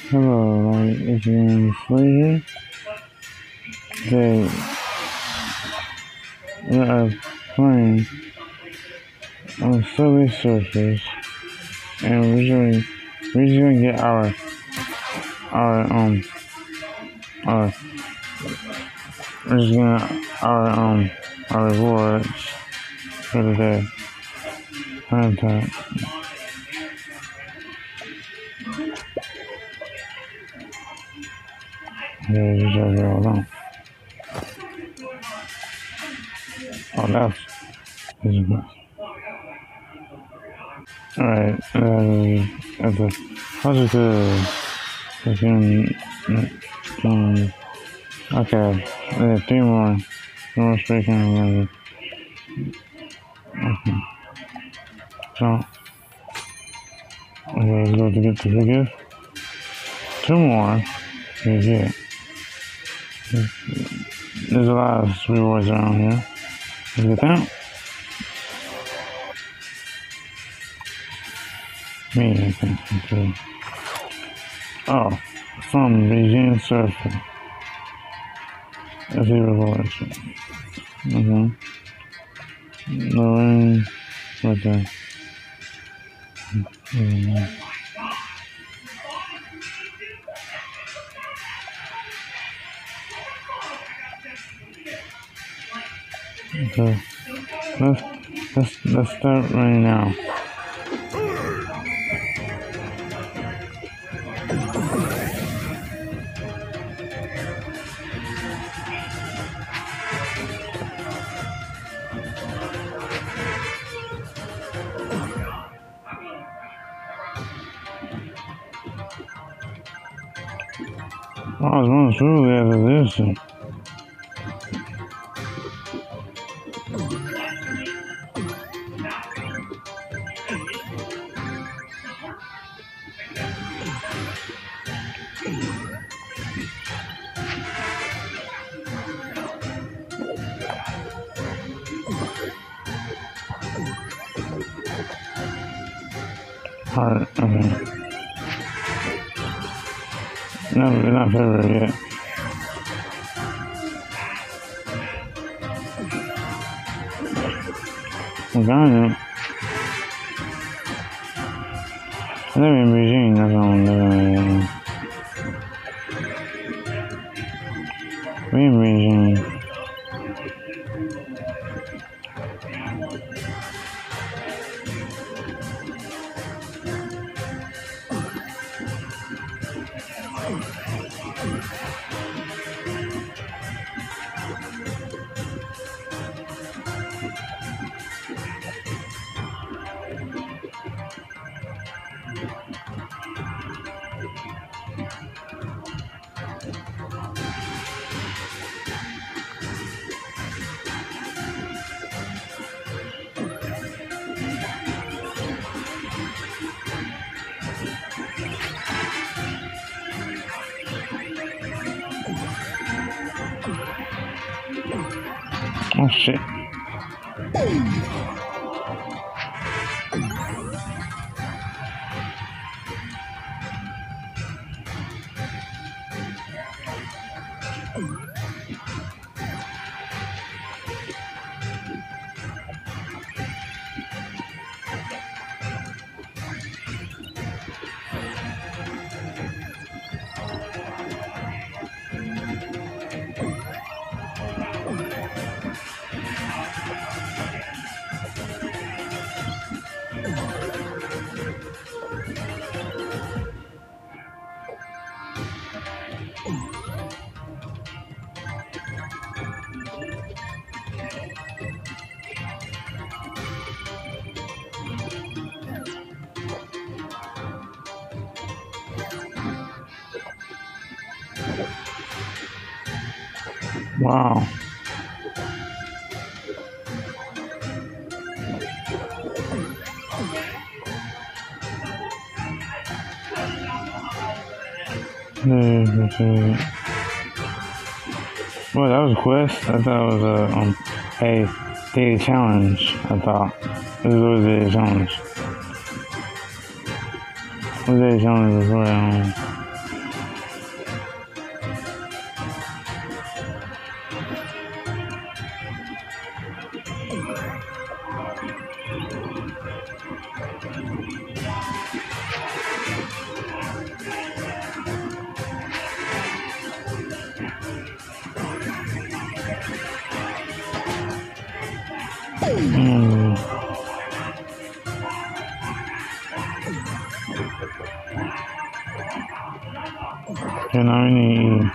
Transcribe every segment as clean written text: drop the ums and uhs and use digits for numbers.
Hello, it's been Slater. Today we are playing on Subway Surfers, and we're just gonna get our we're just gonna our rewards for the day. Fanta. Yeah, you just here all along. Oh, that's alright. At the how's okay. Three more speaking. Okay. So, let's go to get the biggest. Two more. Yeah. There's a lot of rewards around here. Let's get that. Me, I think. Okay. Oh, from Bejing Surfer. That's the rewards. Okay. Luoyang, what the? Okay. Let's start right now. I was going through after this. Heart, okay. No, we're not favorite yet. I got it. I live in Bejing, that's all I'm living in. We in Bejing. Oh shit. Wow. Well, that was a quest. I thought it was a daily challenge. I thought this was a daily challenge. What daily challenge before? And I need.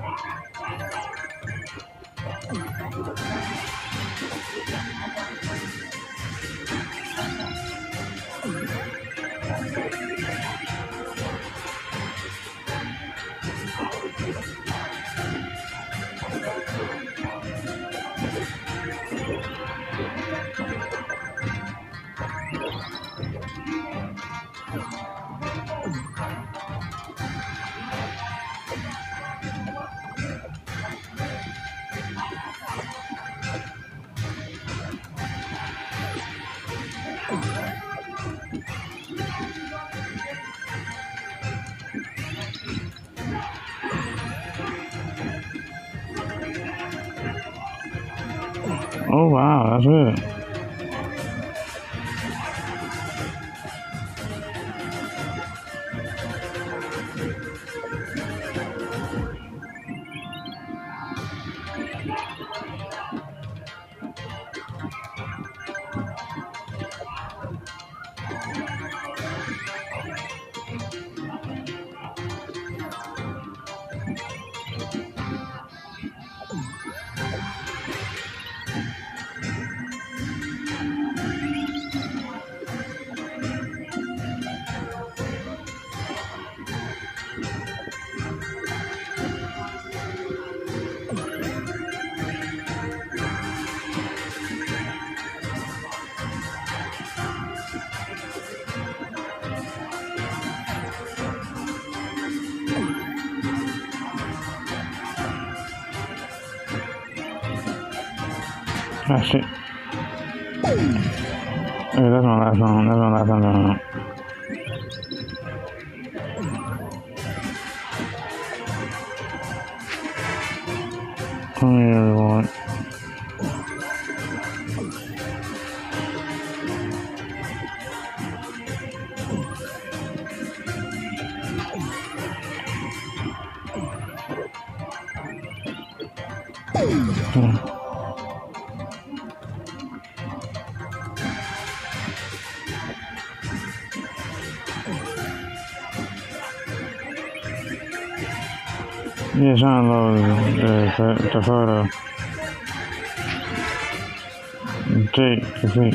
Oh wow, that's it. Ah shit. Hey, that's my last one. That's my last one. Come here, everyone. Yeah, trying to load the photo. Jake, complete.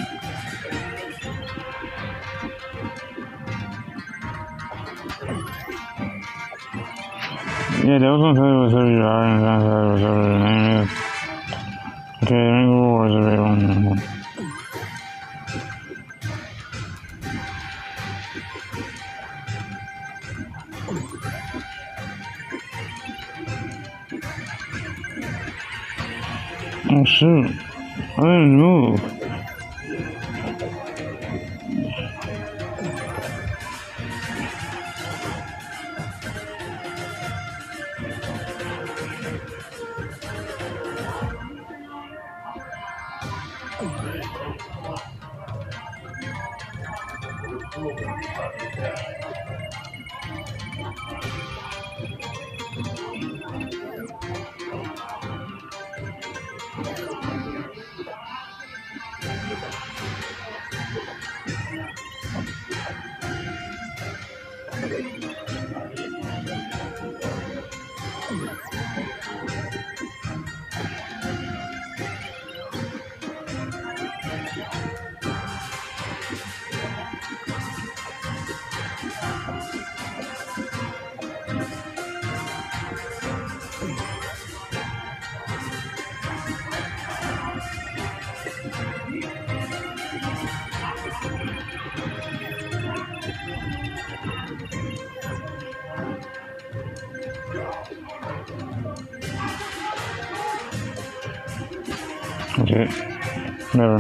Yeah, they was gonna tell you what server you are and trying to tell you what server your name is. Okay, Ring of War is a real one. Oh shoot, I didn't move. Okay, never.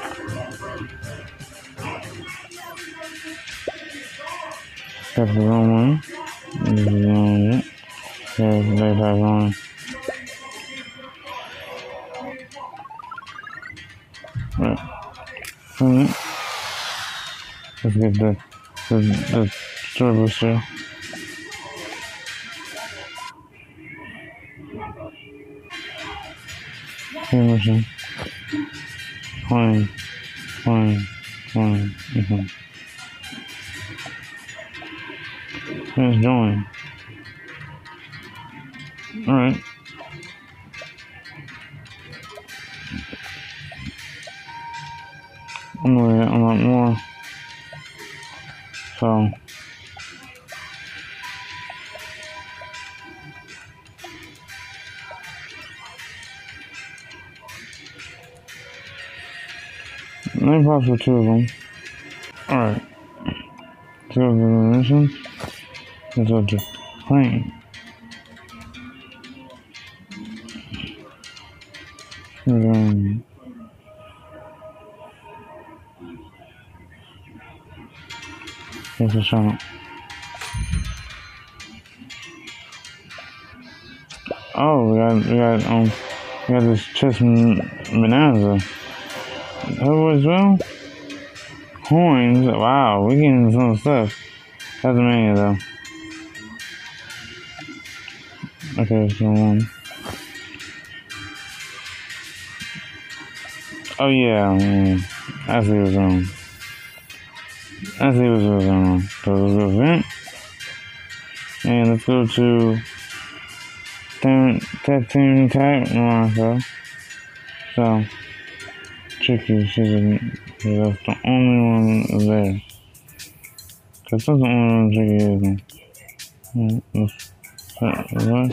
That's the wrong one. This is the wrong one. There's the left one. Right. Let's get the store booster. Okay, machine. Fine. Let's join. Alright. I'm gonna get a lot more. So. Maybe possible 2 of them. Alright. Let's go to the mission. Let's go to plane. Here's a shot. Oh, we got this chest bonanza. Oh, as well? Coins. Wow, we getting some stuff. That's many though. Okay, so oh yeah, I see what's wrong. So let's go vent. And let's go to team attack. So Tricky, that's the only one there. Cause that's the only one Tricky is. What?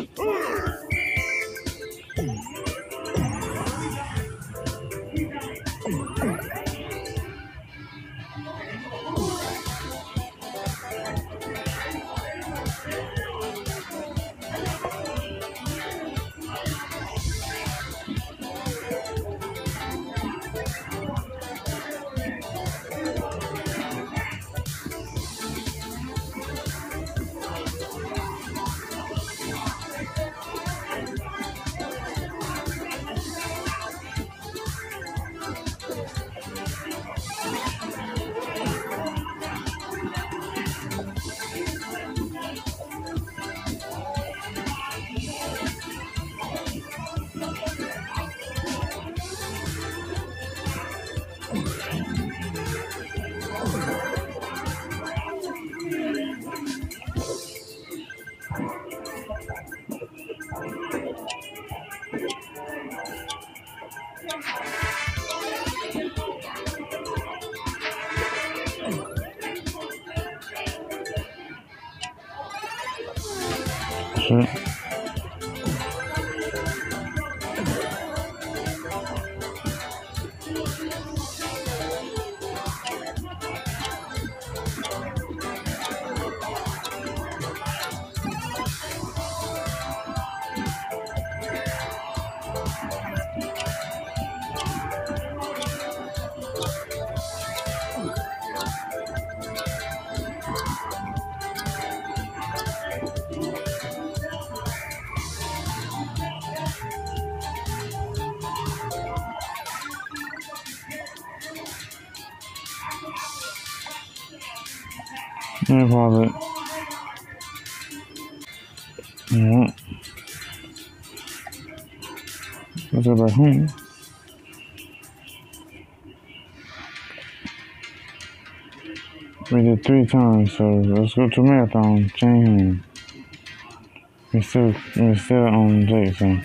Shit. Let me pause it. Alright. Let's go back home. We did 3 times, so let's go to marathon. Chain. We're still on date, so.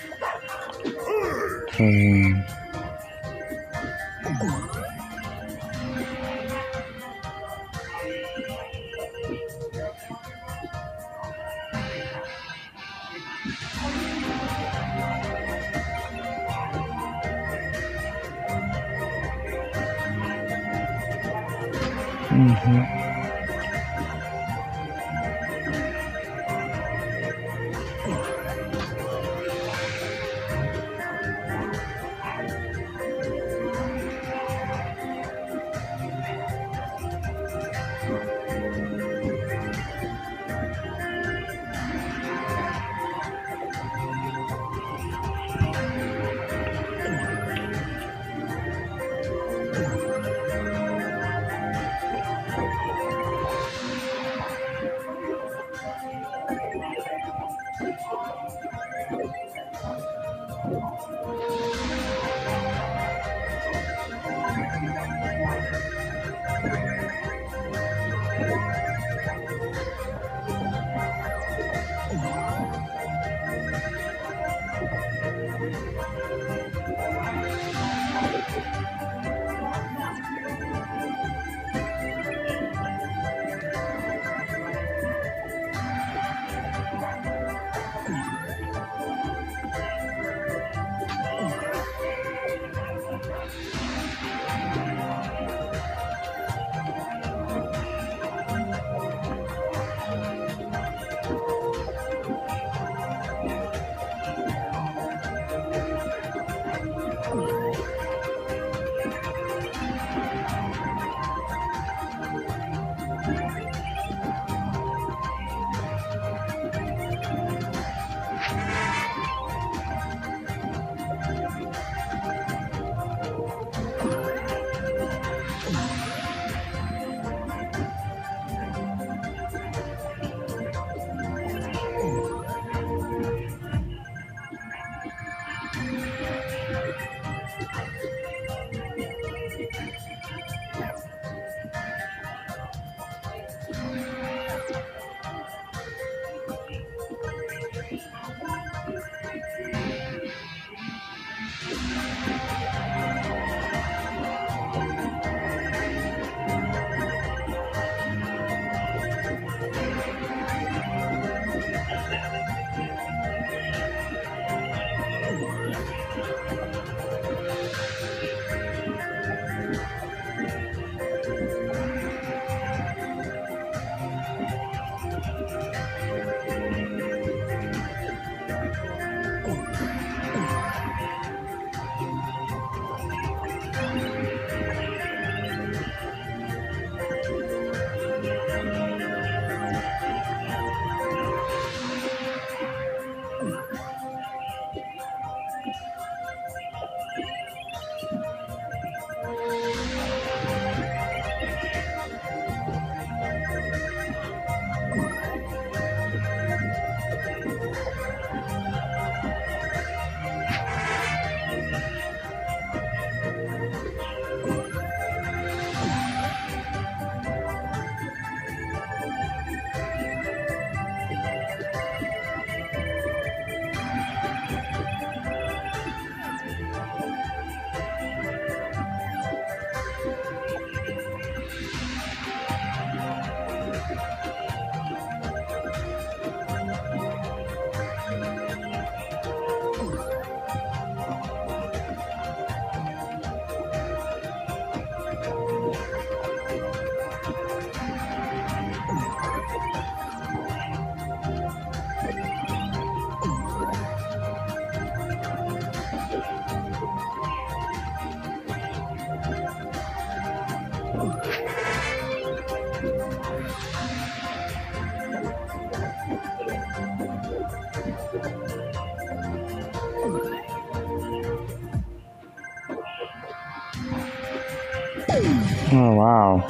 Oh wow.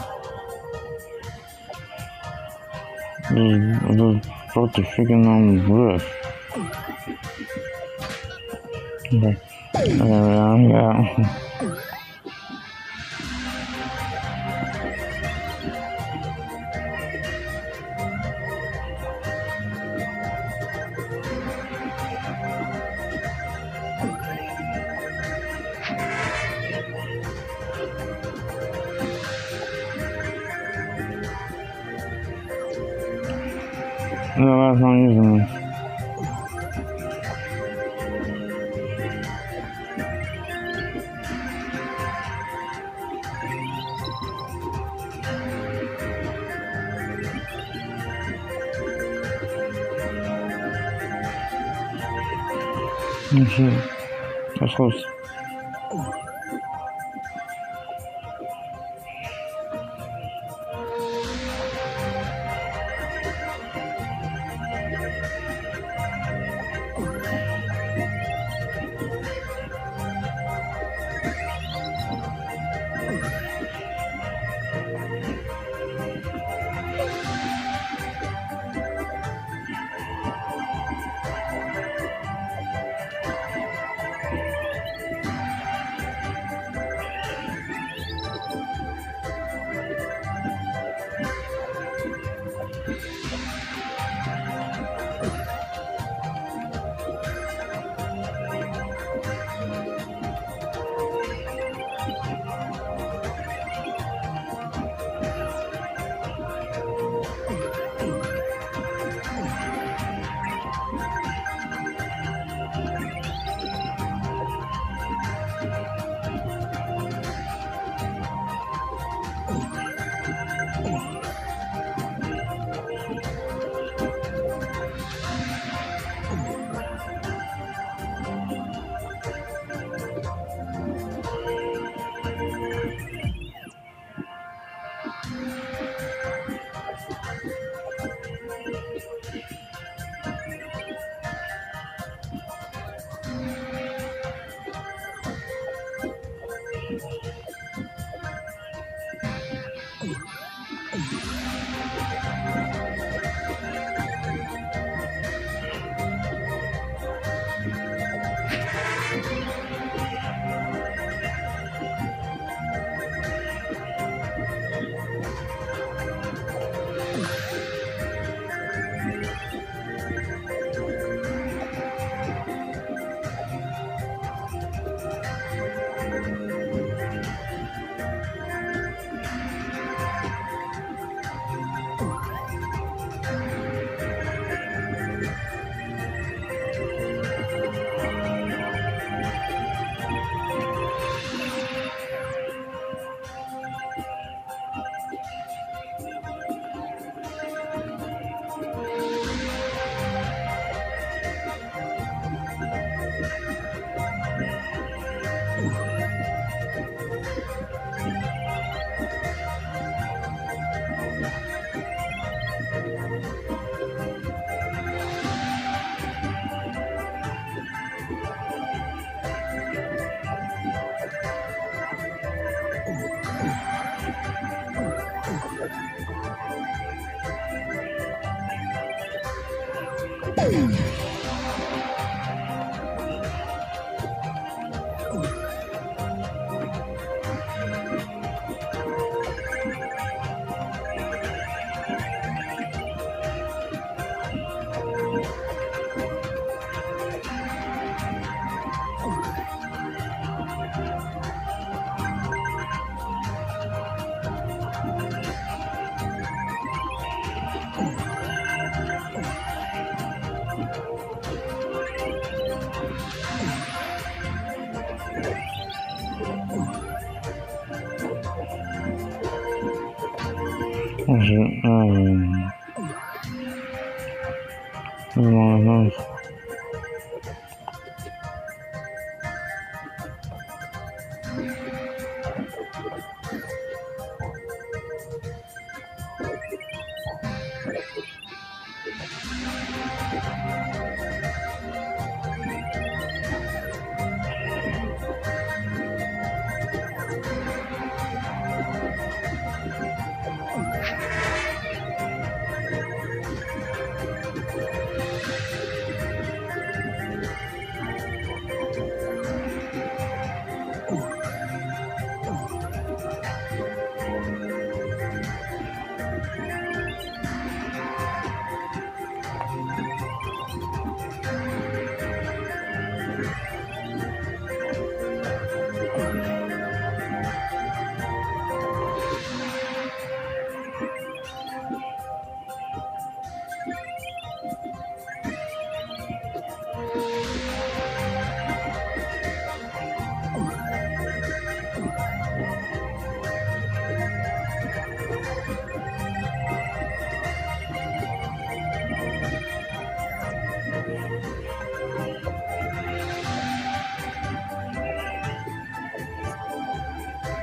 Just broke the freaking roof. Okay. Okay, yeah. No, that's not using this. Oh shit. That's close. Oh shit. Nice.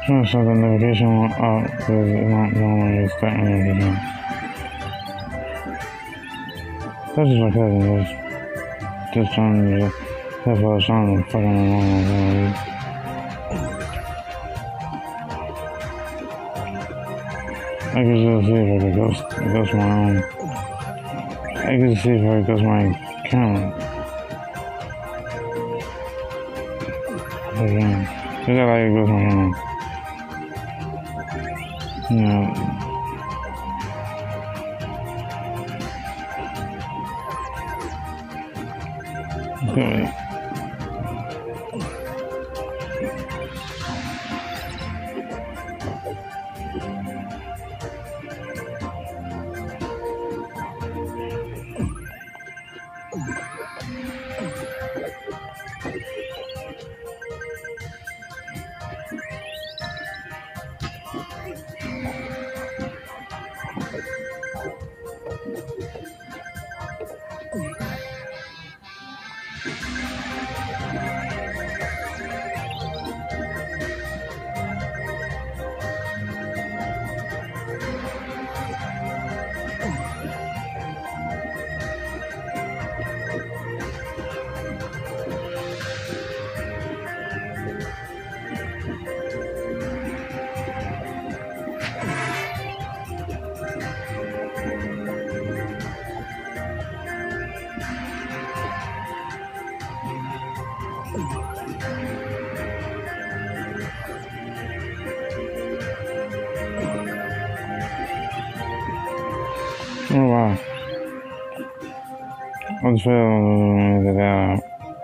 I'm gonna shut the notification up because it won't use that notification. That's just my cousin, just trying to that's what I was trying to fucking along. I can just see if I can ghost my own. I can see if I can ghost my camera. Okay. I got like ghost my camera. Yeah. Okay. Oh wow. I just feel that out.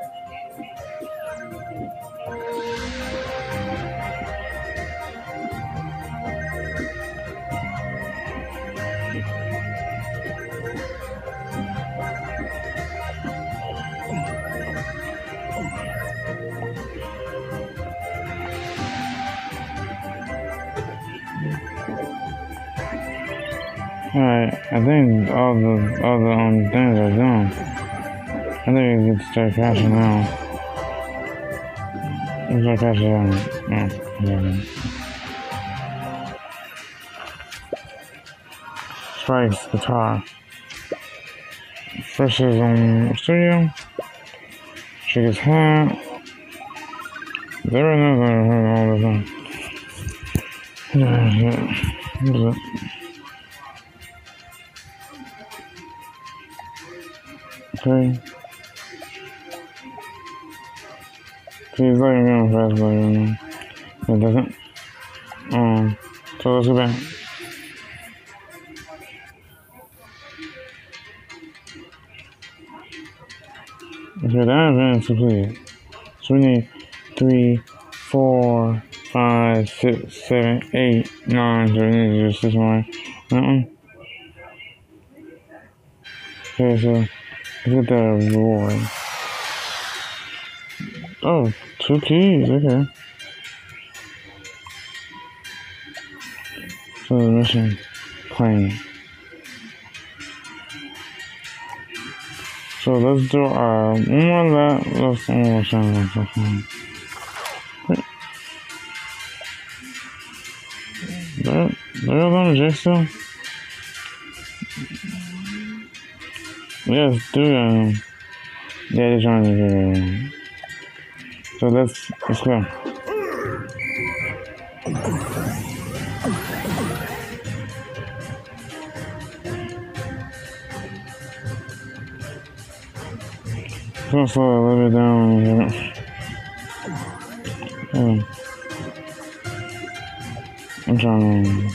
Alright, I think all the things are done. I think we can start crashing now. Let's start crashing down. Strikes, guitar. First is on studio. Shake his hat. There are no all the thing. What is it? Okay. He's like going fast, but it doesn't. So let's go back. Okay, that event is completed. So we need 3, 4, 5, 6, 7, 8, 9. So we need to do 6 more. Okay, so let's get the reward. Oh, 2 keys, okay. So the mission claim. So let's do one more lap. Let's one more challenge. They're on the J still? Yes, do yeah, they're trying to do it. So let's go. Gonna slow a little bit down here. I'm trying to.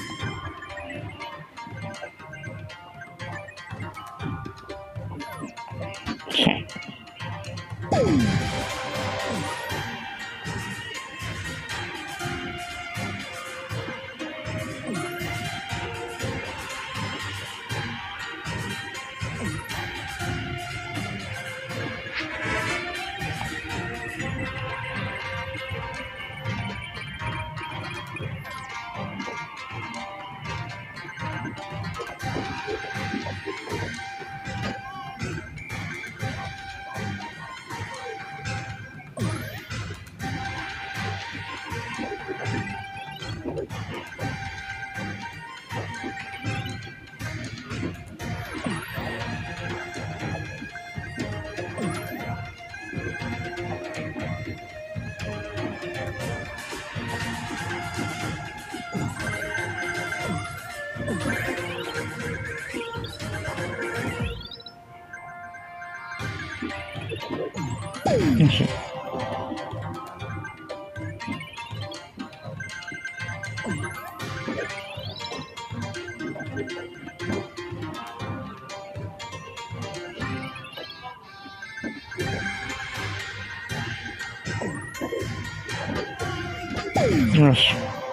Yes.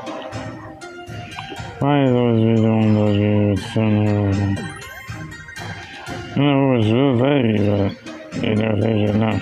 Why is always be doing those videos so nervous? I know it was real baby, but they never say it now.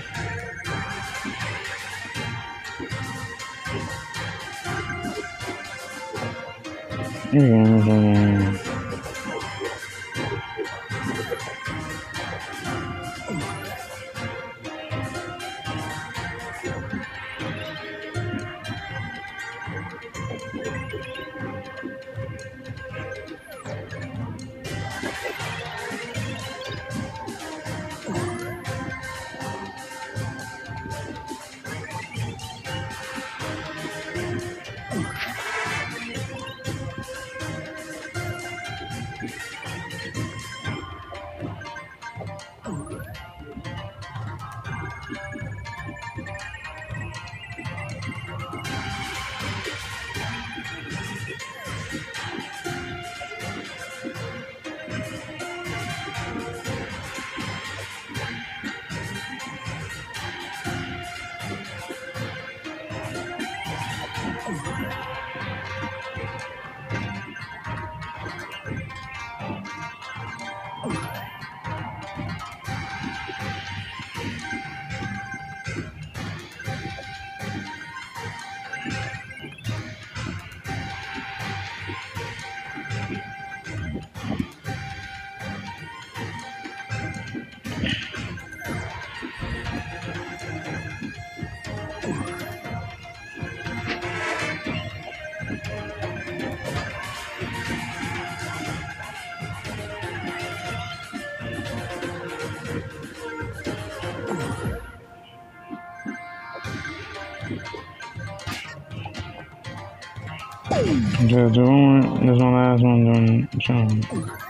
Just do one. This one last one. Then challenge.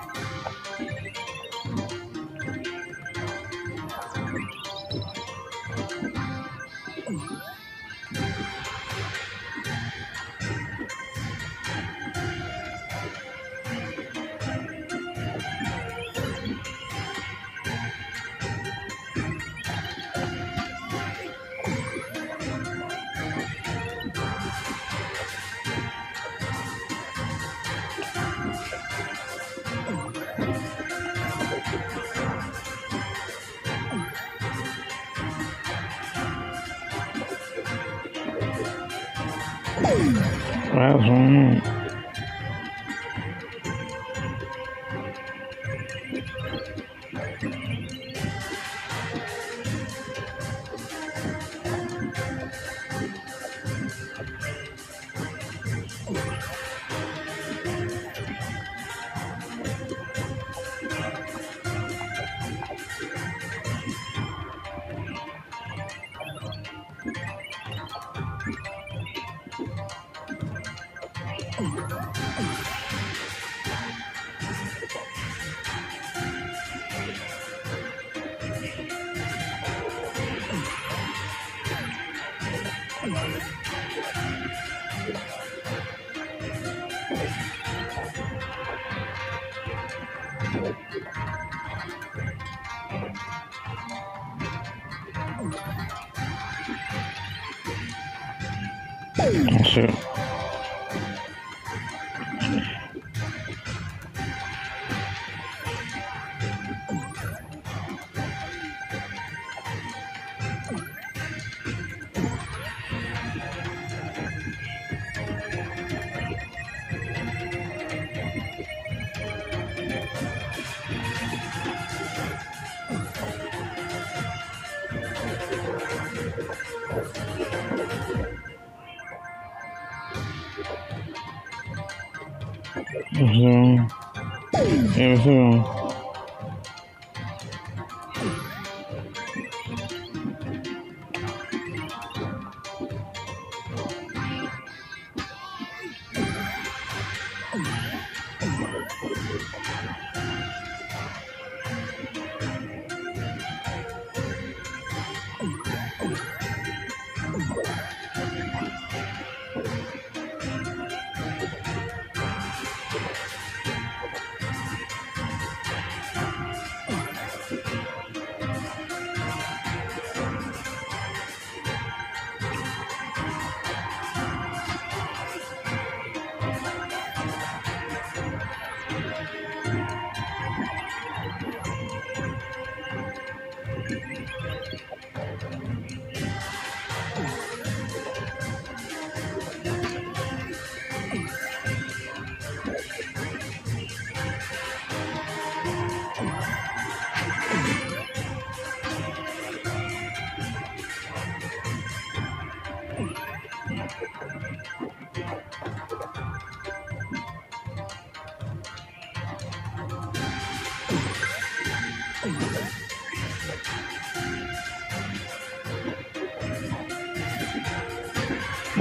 Last one. Shoot.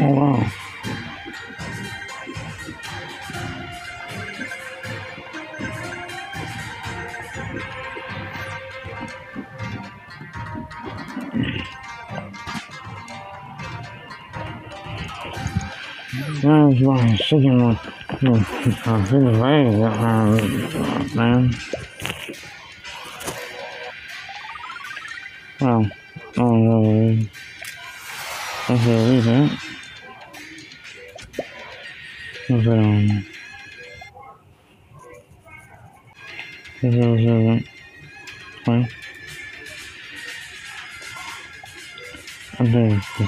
Oh wow. Yeah, it's about chicken with chicken legs, man. Well, I don't know. I should read that. What's that on? Wait. I do this.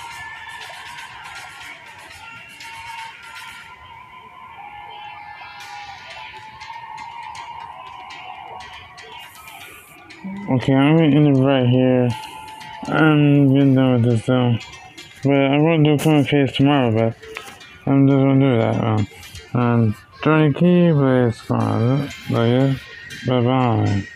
Okay, I'm gonna end it right here. I'm getting done with this though. But I will do a comment phase tomorrow, but I'm just gonna do that. Johnny Key, but it's fine. But yeah, bye bye.